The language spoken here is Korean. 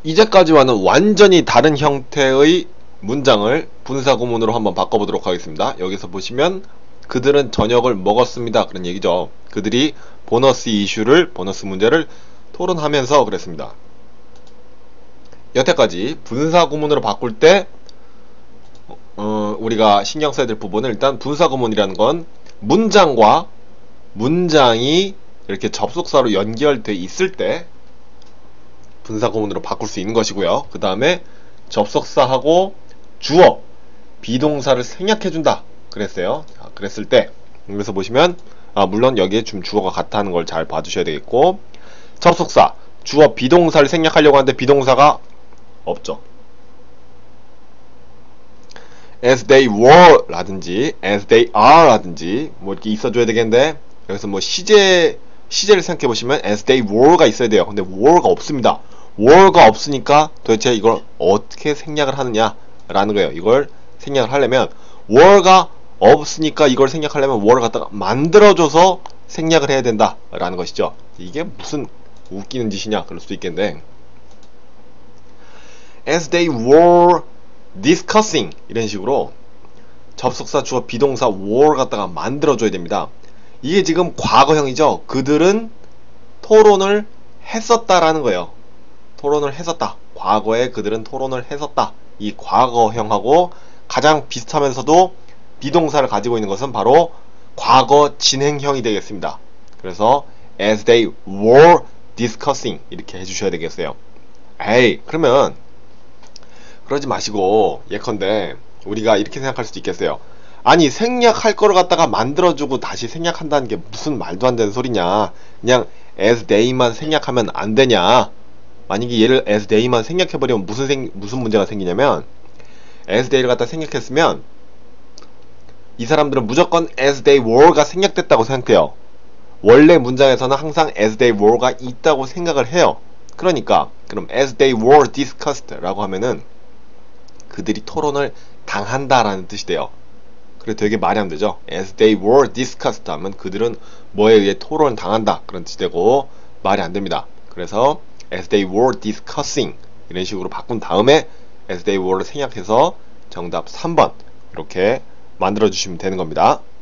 이제까지와는 완전히 다른 형태의 문장을 분사구문으로 한번 바꿔보도록 하겠습니다. 여기서 보시면 그들은 저녁을 먹었습니다. 그런 얘기죠. 그들이 보너스 보너스 문제를 토론하면서 그랬습니다. 여태까지 분사구문으로 바꿀 때 우리가 신경 써야 될 부분은 일단 분사구문이라는 건 문장과 문장이 이렇게 접속사로 연결돼 있을 때 분사구문으로 바꿀 수 있는 것이고요. 그 다음에 접속사하고 주어, 비동사를 생략해준다 그랬어요. 자, 그랬을 때 여기서 보시면 물론 여기에 좀 주어가 같아 하는 걸 잘 봐주셔야 되겠고, 접속사, 주어, 비동사를 생략하려고 하는데 비동사가 없죠. as they were 라든지 as they are 라든지 뭐 이렇게 있어줘야 되겠는데, 여기서 뭐 시제를 생각해 보시면 as they were가 있어야 돼요. 근데 were가 없습니다. were가 없으니까 도대체 이걸 어떻게 생략을 하느냐 라는 거예요. 이걸 생략을 하려면 were가 없으니까 이걸 생략하려면 were를 갖다가 만들어줘서 생략을 해야 된다 라는 것이죠. 이게 무슨 웃기는 짓이냐 그럴 수도 있겠는데, as they were discussing 이런 식으로 접속사 주어 비동사 were 갖다가 만들어줘야 됩니다. 이게 지금 과거형이죠. 그들은 토론을 했었다라는 거예요. 토론을 했었다. 과거에 그들은 토론을 했었다. 이 과거형하고 가장 비슷하면서도 비동사를 가지고 있는 것은 바로 과거 진행형이 되겠습니다. 그래서 as they were discussing 이렇게 해주셔야 되겠어요. 에이, 그러면 그러지 마시고 예컨대 우리가 이렇게 생각할 수도 있겠어요. 아니, 생략할 거를 갖다가 만들어주고 다시 생략한다는 게 무슨 말도 안 되는 소리냐. 그냥 as they만 생략하면 안 되냐. 만약에 얘를 as they만 생략해버리면 무슨 문제가 생기냐면, as they를 갖다 생략했으면 이 사람들은 무조건 as they were가 생략됐다고 생각해요. 원래 문장에서는 항상 as they were가 있다고 생각을 해요. 그러니까 그럼 as they were discussed 라고 하면은 그들이 토론을 당한다라는 뜻이 돼요. 그래 되게 말이 안 되죠. as they were discussed 하면 그들은 뭐에 의해 토론을 당한다 그런 뜻이 되고 말이 안 됩니다. 그래서 as they were discussing 이런 식으로 바꾼 다음에 as they were를 생략해서 정답 3번 이렇게 만들어 주시면 되는 겁니다.